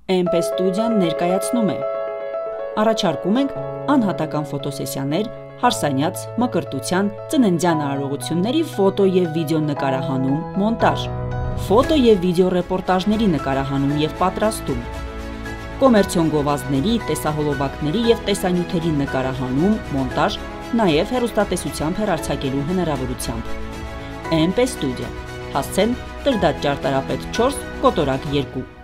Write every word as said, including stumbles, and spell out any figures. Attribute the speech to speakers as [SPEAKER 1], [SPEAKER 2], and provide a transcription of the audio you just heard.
[SPEAKER 1] Էմպե ստուդիան ներկայացնում է։ Առաջարկում ենք անհատական ֆոտոսեսիաներ, հարսանյաց, մկրտության, ծննդյան արարողությունների ֆոտո և վիդեո նկարահանում, մոնտաժ, ֆոտո և վիդեո ռեպորտաժների նկարահանում և պատրաստում, կոմերցիոն գովազդների, տեսահոլովակների և տեսանյութերի նկարահանում, մոնտաժ, նաև հեռուստատեսությամբ հեռարձակելու հնարավորությամբ։ Էմպե ստուդիա, հասցեն Տրդատ ճարտարապետ չորս, կոտորակ երկու։